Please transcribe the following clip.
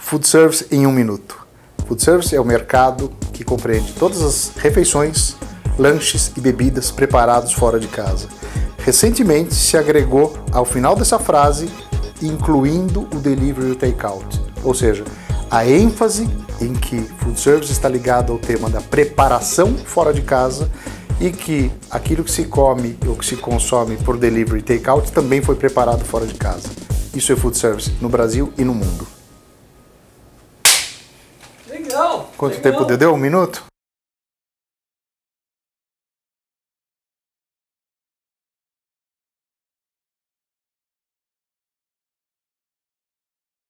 Food Service em 1 minuto. Food Service é o mercado que compreende todas as refeições, lanches e bebidas preparados fora de casa. Recentemente se agregou ao final dessa frase, incluindo o delivery e o takeout. Ou seja, a ênfase em que Food Service está ligado ao tema da preparação fora de casa e que aquilo que se come ou que se consome por delivery e takeout também foi preparado fora de casa. Isso é Food Service no Brasil e no mundo. Legal! Quanto tempo deu? 1 minuto?